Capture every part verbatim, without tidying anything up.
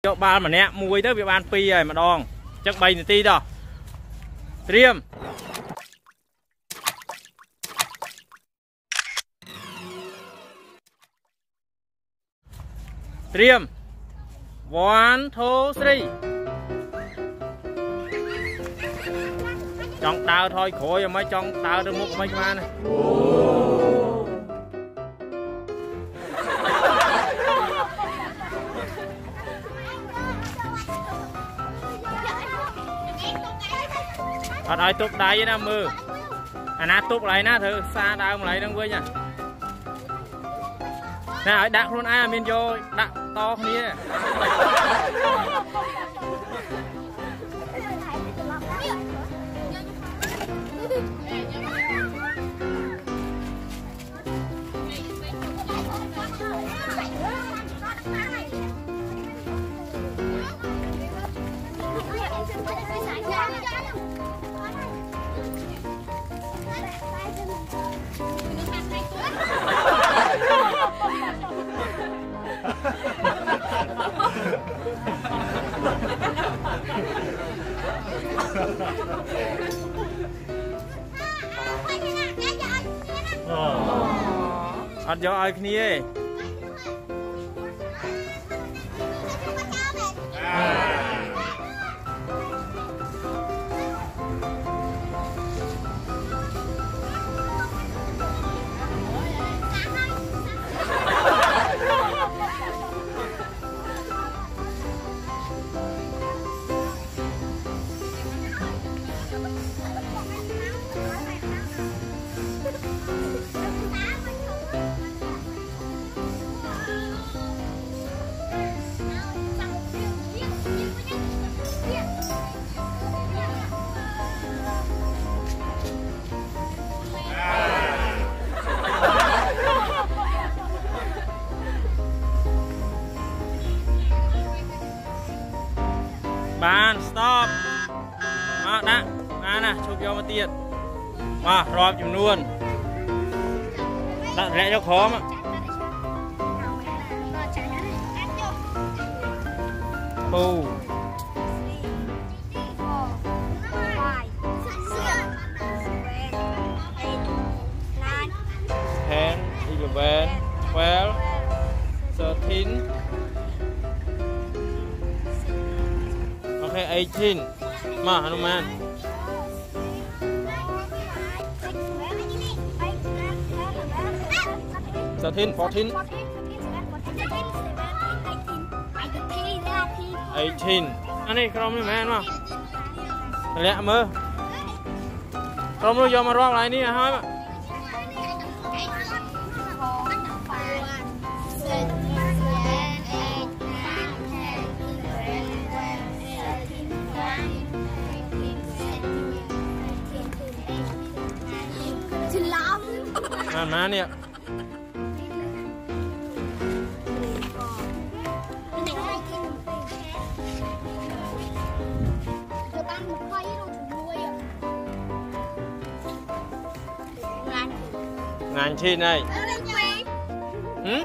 cho ba mà nè mùi tới việc ban pi rồi mà đòn chắc bay thì ti đó Triêm Triêm one two three trong đào thôi khổ rồi mới trong đào được một mấy mà này ở đây tụt đáy với nó mưa à nát tụt lại nát thử xa đào lại đang quên nha nè ở đặt luôn ai mình vô đặt to kia ăn cho ai kia bạn stop đó đã à nè chụp vô một tiền mà rọp chùm luôn đặt rẽ cho khó mà Poeun ten eleven twelve thirteen eighteen mà Hanuman thirteen fourteen eighteen anh này không đi mẹ mà lẹ mơ không nó vô mà rong lại đi à thôi mà ăn má nè ngàn chín này ừ?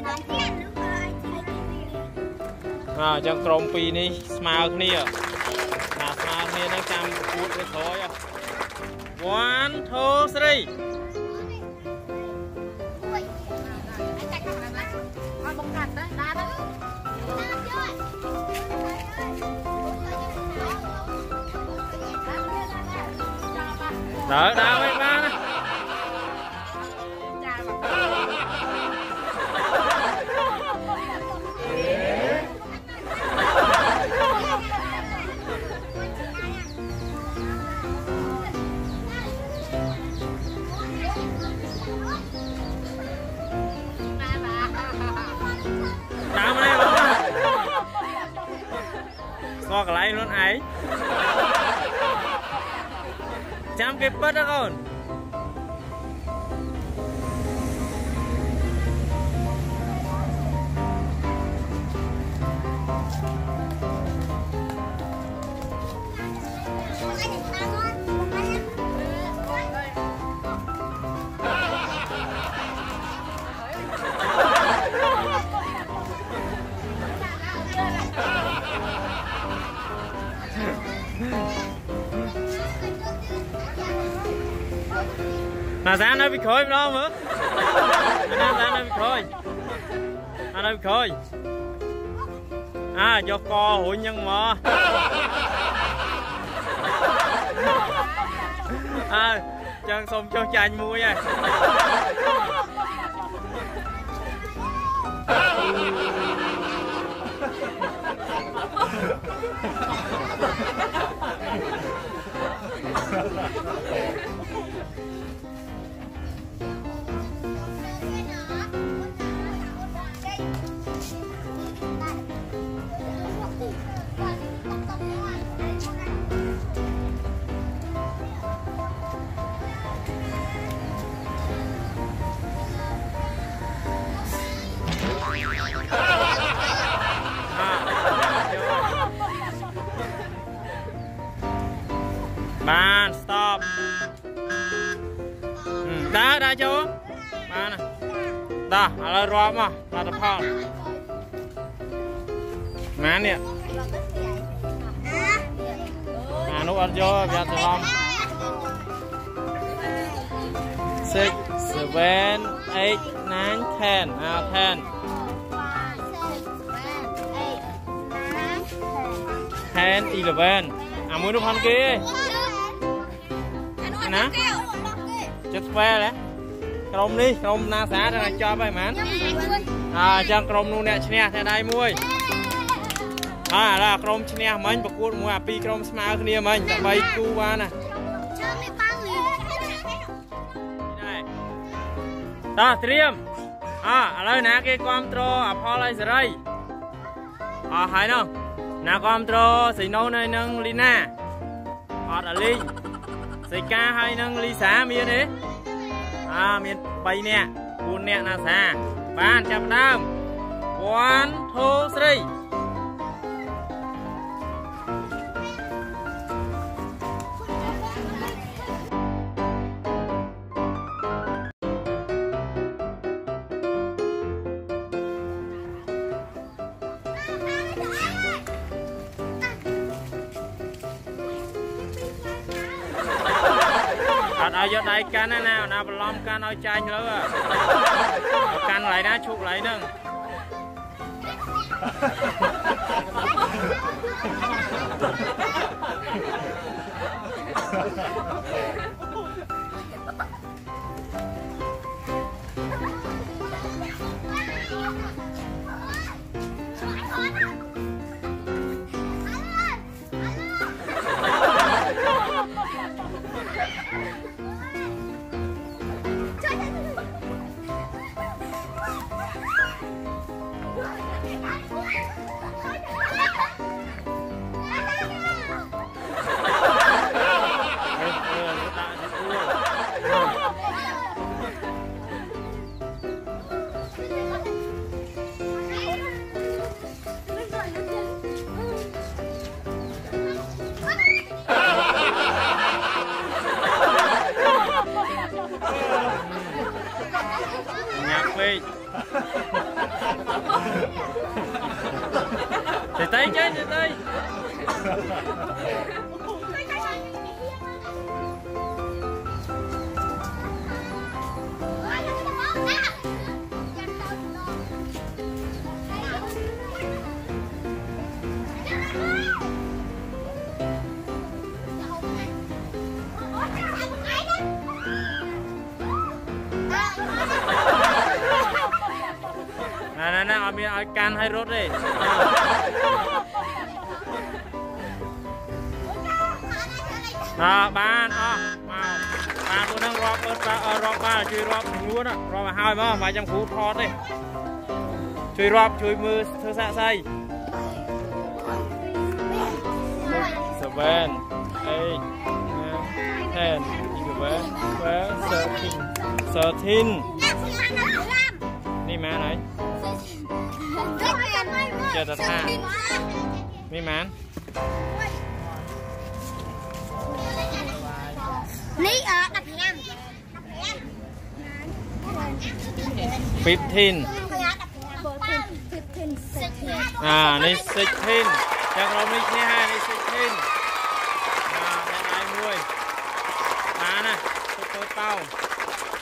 à trong crom pi ní smile kia là smile kia nó chăm cút cái thôi one two three đỡ đau mấy ba nè đau này bố so cái lấy luôn ấy chăm cái bớt đó con là ra nó bị khơi đâu nữa ra ra nó bị khơi à nó bị khơi à do co hụi nhân mà à chân xong cho chanh mua nha bạn stop ừ, đá đá chú bạn này đó là rộp mà là tập phong má nè à nút ăn vô bây giờ lòng six seven eight nine ten à ten ten eleven à muốn nút ăn kia nè chất ve đấy crom đi crom na xá ra cho bài mán à chân crom nu nè chne thế đây muôi à là crom chne mình bạc cuột mua pi crom smile kia mình tập bay cu ba nè đó triêm à lời nè cái control à police đây à hay không nè control xì nâu này nâng lina à là linh xì ca hay nâng ly xá miên đấy à miên bay nè buồn nè là xá ban chập đam one two three ở dưới đây can nào nào nào lom can nói chanh nữa can lại đó chụp lại nè Thì tay chứ, thì tay. Nè nè nè, ông ai can hay rốt đi. À, ban à, vào ban tôi đang rót ớt rót ba chui rót luôn á, rót mà hai mà vài trăm cú thọt đi. Chui rót chui mưa thưa xạ say. Seven, eight, nine, ten, eleven, twelve, thirteen, thirteen. Đi má này. Chờ thật ha. Đi má. Lý ở đập nhầm. Fifteen. À, này sixteen. Chắc là mình nghe hai này sixteen. À, đây ai nuôi. Má nè, tôi tao